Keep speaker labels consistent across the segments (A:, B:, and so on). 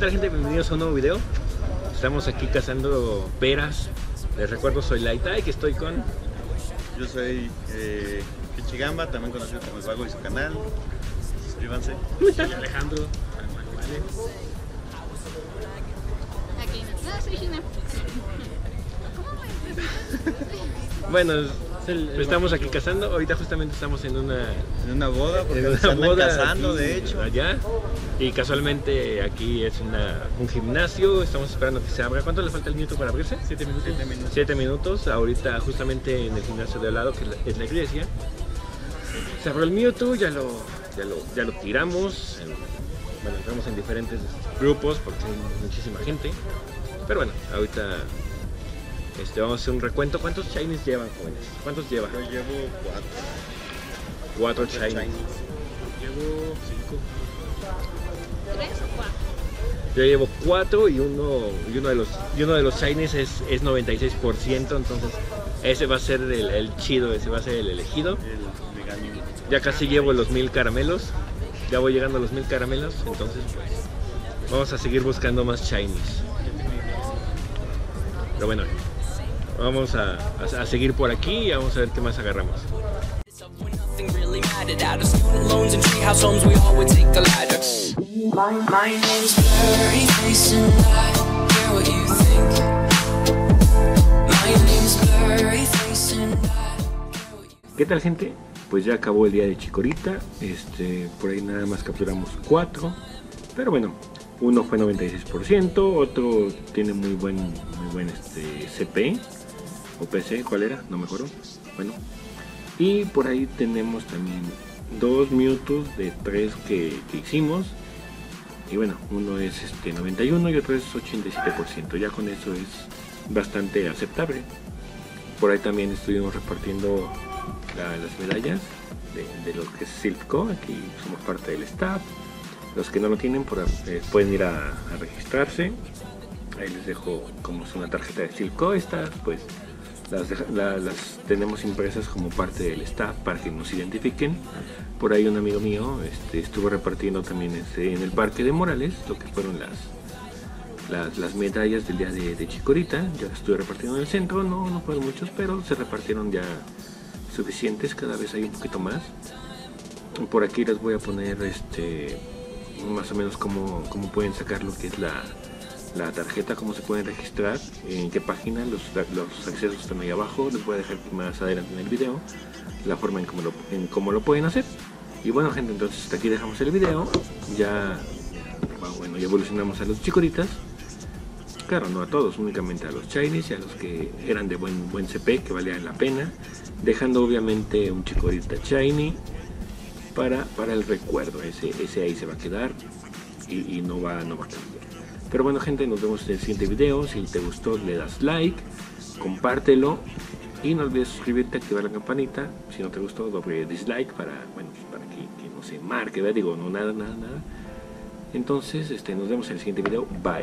A: tal, gente? Bienvenidos a un nuevo video. Estamos aquí cazando peras. Les recuerdo, soy Laita y que estoy con...
B: Yo soy Pichigamba, también conocido como El Vago y su canal. Suscríbanse.
A: Soy Alejandro.
C: Aquí no, soy Gina.
A: Bueno, estamos aquí cazando. Ahorita justamente estamos en una
B: boda, porque
A: en una
B: se andan
A: boda
B: casando,
A: aquí,
B: de hecho.
A: Allá. Y casualmente aquí es un gimnasio. Estamos esperando que se abra. ¿Cuánto le falta el minuto para abrirse?
B: 7 minutos. 7 minutos.
A: 7 minutos. Ahorita justamente en el gimnasio de al lado, que es la iglesia. Se abrió el Mewtwo, ya lo tiramos. Bueno, entramos en diferentes grupos porque hay muchísima gente. Pero bueno, ahorita vamos a hacer un recuento. ¿Cuántos shinies llevan, jóvenes? ¿Cuántos lleva?
B: Yo llevo
A: 4 shinies.
B: Llevo 5.
C: 3 o 4.
A: Yo llevo 4 y uno de los shinies es 96%, entonces ese va a ser el chido, ese va a ser el elegido.
B: El Meganium.
A: Ya casi llevo los 1000 caramelos. Ya voy llegando a los 1000 caramelos, entonces pues vamos a seguir buscando más shinies. Pero bueno, vamos a seguir por aquí y vamos a ver qué más agarramos. ¿Qué tal, gente? Pues ya acabó el día de Chikorita. Por ahí nada más capturamos 4. Pero bueno, uno fue 96%, otro tiene muy buen CP o PC, ¿cuál era? No me acuerdo. Bueno, y por ahí tenemos también 2 Mewtwo de 3 que hicimos. Y bueno, uno es 91 y otro es 87%. Ya con eso es bastante aceptable. Por ahí también estuvimos repartiendo las medallas de lo que es Silph.Co. Aquí somos parte del staff. Los que no lo tienen pueden ir a registrarse. Ahí les dejo como es una tarjeta de Silph.Co. Estas pues las tenemos impresas como parte del staff para que nos identifiquen. Por ahí un amigo mío estuvo repartiendo también en el parque de Morales lo que fueron las medallas del día de Chikorita. Yo las estuve repartiendo en el centro, no fueron muchos, pero se repartieron ya suficientes, cada vez hay un poquito más. Por aquí les voy a poner más o menos cómo pueden sacar lo que es la tarjeta, cómo se pueden registrar, en qué página, los accesos están ahí abajo. Les voy a dejar más adelante en el video la forma en cómo lo pueden hacer. Y bueno, gente, entonces hasta aquí dejamos el video. Ya evolucionamos a los Chikoritas. Claro, no a todos, únicamente a los shinies y a los que eran de buen CP, que valían la pena, dejando obviamente un Chikorita shiny para el recuerdo. Ese ahí se va a quedar y no va a cambiar. Pero bueno, gente, nos vemos en el siguiente video. Si te gustó, le das like, compártelo y no olvides suscribirte, activar la campanita. Si no te gustó, doble dislike para que no se marque, ¿verdad? Digo, no, nada. Entonces, nos vemos en el siguiente video. Bye.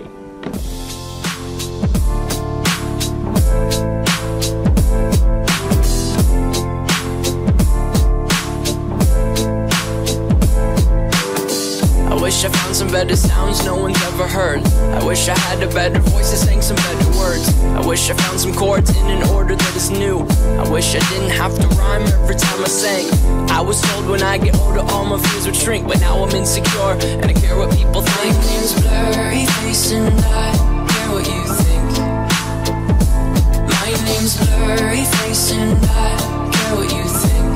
D: I wish I found some better sounds no one's ever heard. I wish I had a better voice that sang some better words. I wish I found some chords in an order that is new. I wish I didn't have to rhyme every time I sang. I was told when I get older all my fears would shrink, but now I'm insecure and I care what people think. My name's Blurry Face and I care what you think. My name's Blurry Face and I care what you think.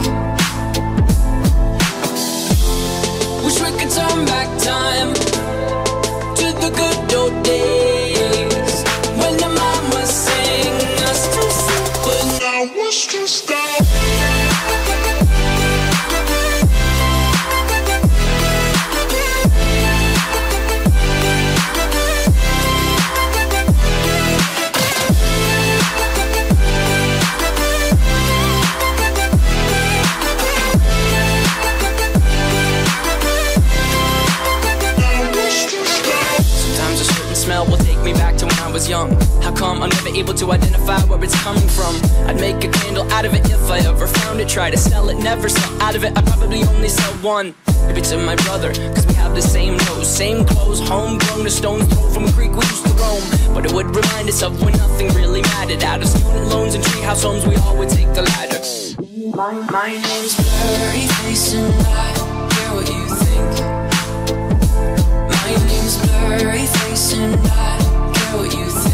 D: Wish we could turn back time to the good old days when the mama sang us to sleep, but now it's just that. Young. How come I'm never able to identify where it's coming from? I'd make a candle out of it if I ever found it. Try to sell it, never sell out of it. I probably only sell one. Maybe to my brother, cause we have have the same nose, same clothes, homegrown, a stone's throw from a creek we used to roam. But it would remind us of when nothing really mattered. Out of student loans and treehouse homes, we all would take the ladder. My name's Blurry Face and I care what you think. My name's Blurry Face and I care what you think.